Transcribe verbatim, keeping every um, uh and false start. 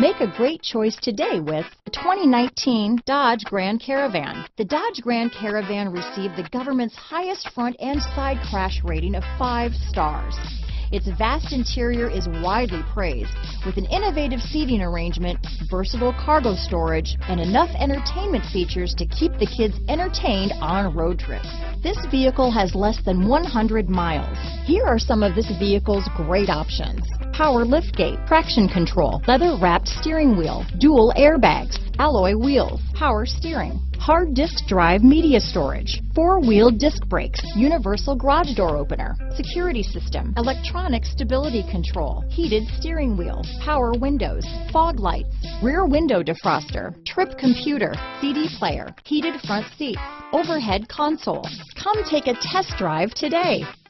Make a great choice today with the twenty nineteen Dodge Grand Caravan. The Dodge Grand Caravan received the government's highest front and side crash rating of five stars. Its vast interior is widely praised, with an innovative seating arrangement, versatile cargo storage, and enough entertainment features to keep the kids entertained on road trips. This vehicle has less than one hundred miles. Here are some of this vehicle's great options: power liftgate, traction control, leather-wrapped steering wheel, dual airbags, alloy wheels, power steering, hard disk drive media storage, four-wheel disc brakes, universal garage door opener, security system, electronic stability control, heated steering wheel, power windows, fog lights, rear window defroster, trip computer, C D player, heated front seats, overhead console. Come take a test drive today.